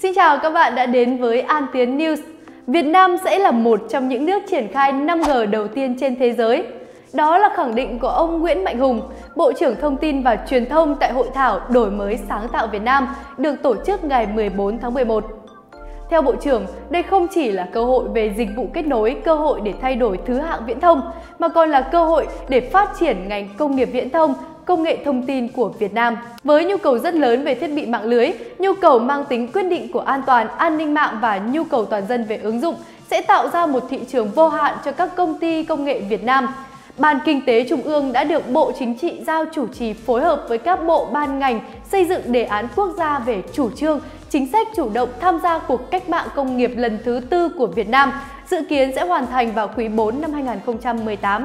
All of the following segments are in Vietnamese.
Xin chào các bạn đã đến với An Tiến News. Việt Nam sẽ là một trong những nước triển khai 5G đầu tiên trên thế giới. Đó là khẳng định của ông Nguyễn Mạnh Hùng, Bộ trưởng Thông tin và Truyền thông tại Hội thảo Đổi mới sáng tạo Việt Nam được tổ chức ngày 14 tháng 11. Theo Bộ trưởng, đây không chỉ là cơ hội về dịch vụ kết nối, cơ hội để thay đổi thứ hạng viễn thông, mà còn là cơ hội để phát triển ngành công nghiệp viễn thông, công nghệ thông tin của Việt Nam. Với nhu cầu rất lớn về thiết bị mạng lưới, nhu cầu mang tính quyết định của an toàn, an ninh mạng và nhu cầu toàn dân về ứng dụng sẽ tạo ra một thị trường vô hạn cho các công ty công nghệ Việt Nam. Ban Kinh tế Trung ương đã được Bộ Chính trị giao chủ trì phối hợp với các bộ ban ngành xây dựng đề án quốc gia về chủ trương, chính sách chủ động tham gia cuộc cách mạng công nghiệp lần thứ 4 của Việt Nam, dự kiến sẽ hoàn thành vào quý 4 năm 2018.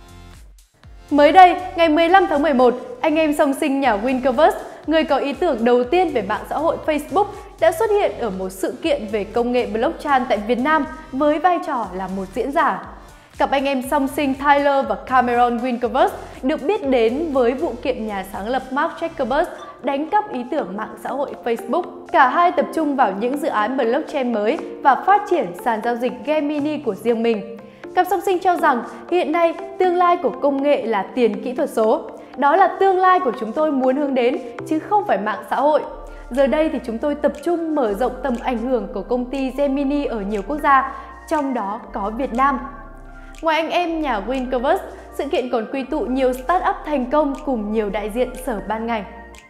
Mới đây, ngày 15 tháng 11, anh em song sinh nhà Winklevoss, người có ý tưởng đầu tiên về mạng xã hội Facebook, đã xuất hiện ở một sự kiện về công nghệ blockchain tại Việt Nam với vai trò là một diễn giả. Cặp anh em song sinh Tyler và Cameron Winklevoss được biết đến với vụ kiện nhà sáng lập Mark Zuckerberg đánh cắp ý tưởng mạng xã hội Facebook. Cả hai tập trung vào những dự án blockchain mới và phát triển sàn giao dịch Gemini của riêng mình. Cặp song sinh cho rằng hiện nay tương lai của công nghệ là tiền kỹ thuật số. Đó là tương lai của chúng tôi muốn hướng đến chứ không phải mạng xã hội. Giờ đây thì chúng tôi tập trung mở rộng tầm ảnh hưởng của công ty Gemini ở nhiều quốc gia, trong đó có Việt Nam. Ngoài anh em nhà Winklevoss, sự kiện còn quy tụ nhiều startup thành công cùng nhiều đại diện sở ban ngành.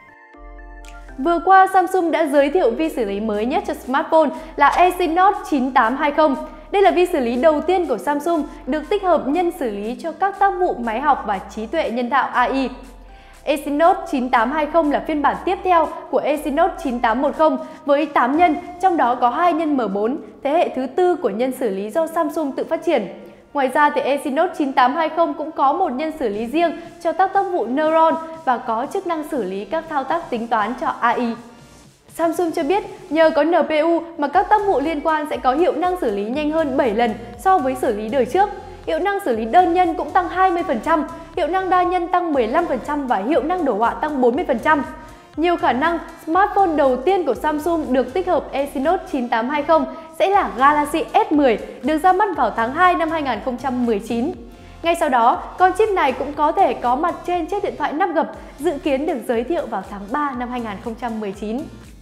Vừa qua, Samsung đã giới thiệu vi xử lý mới nhất cho smartphone là Exynos 9820. Đây là vi xử lý đầu tiên của Samsung được tích hợp nhân xử lý cho các tác vụ máy học và trí tuệ nhân tạo AI. Exynos 9820 là phiên bản tiếp theo của Exynos 9810 với 8 nhân, trong đó có 2 nhân M4, thế hệ thứ 4 của nhân xử lý do Samsung tự phát triển. Ngoài ra thì Exynos 9820 cũng có một nhân xử lý riêng cho các tác vụ Neuron và có chức năng xử lý các thao tác tính toán cho AI. Samsung cho biết nhờ có NPU mà các tác vụ liên quan sẽ có hiệu năng xử lý nhanh hơn 7 lần so với xử lý đời trước. Hiệu năng xử lý đơn nhân cũng tăng 20%, hiệu năng đa nhân tăng 15% và hiệu năng đồ họa tăng 40%. Nhiều khả năng, smartphone đầu tiên của Samsung được tích hợp Exynos 9820 sẽ là Galaxy S10, được ra mắt vào tháng 2 năm 2019. Ngay sau đó, con chip này cũng có thể có mặt trên chiếc điện thoại 5 gập, dự kiến được giới thiệu vào tháng 3 năm 2019.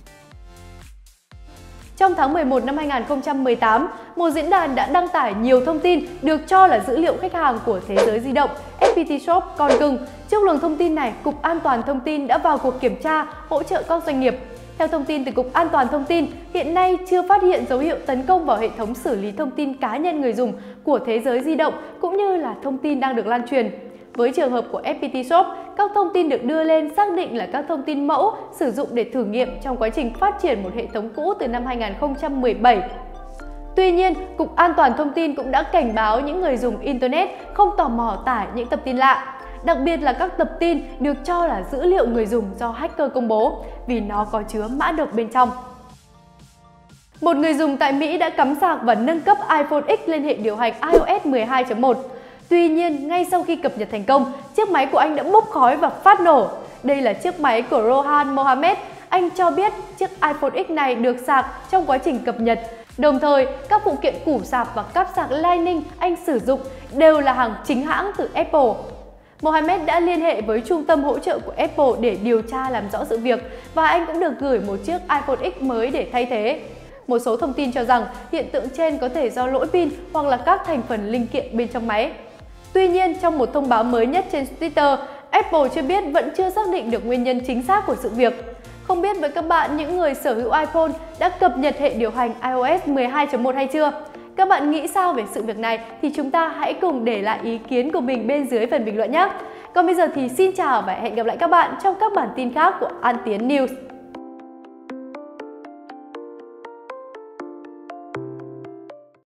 Trong tháng 11 năm 2018, một diễn đàn đã đăng tải nhiều thông tin được cho là dữ liệu khách hàng của thế giới di động FPT Shop con cưng. Trước luồng thông tin này, Cục An toàn Thông tin đã vào cuộc kiểm tra, hỗ trợ các doanh nghiệp. Theo thông tin từ Cục An toàn Thông tin, hiện nay chưa phát hiện dấu hiệu tấn công vào hệ thống xử lý thông tin cá nhân người dùng của thế giới di động cũng như là thông tin đang được lan truyền. Với trường hợp của FPT Shop, các thông tin được đưa lên xác định là các thông tin mẫu sử dụng để thử nghiệm trong quá trình phát triển một hệ thống cũ từ năm 2017. Tuy nhiên, Cục An toàn Thông tin cũng đã cảnh báo những người dùng Internet không tò mò tải những tập tin lạ, đặc biệt là các tập tin được cho là dữ liệu người dùng do hacker công bố vì nó có chứa mã độc bên trong. Một người dùng tại Mỹ đã cắm sạc và nâng cấp iPhone X lên hệ điều hành iOS 12.1. Tuy nhiên, ngay sau khi cập nhật thành công, chiếc máy của anh đã bốc khói và phát nổ. Đây là chiếc máy của Rohan Mohammed. Anh cho biết chiếc iPhone X này được sạc trong quá trình cập nhật. Đồng thời, các phụ kiện củ sạc và cáp sạc Lightning anh sử dụng đều là hàng chính hãng từ Apple. Mohammed đã liên hệ với trung tâm hỗ trợ của Apple để điều tra làm rõ sự việc và anh cũng được gửi một chiếc iPhone X mới để thay thế. Một số thông tin cho rằng hiện tượng trên có thể do lỗi pin hoặc là các thành phần linh kiện bên trong máy. Tuy nhiên, trong một thông báo mới nhất trên Twitter, Apple cho biết vẫn chưa xác định được nguyên nhân chính xác của sự việc. Không biết với các bạn, những người sở hữu iPhone đã cập nhật hệ điều hành iOS 12.1 hay chưa? Các bạn nghĩ sao về sự việc này thì chúng ta hãy cùng để lại ý kiến của mình bên dưới phần bình luận nhé! Còn bây giờ thì xin chào và hẹn gặp lại các bạn trong các bản tin khác của An Tiến News.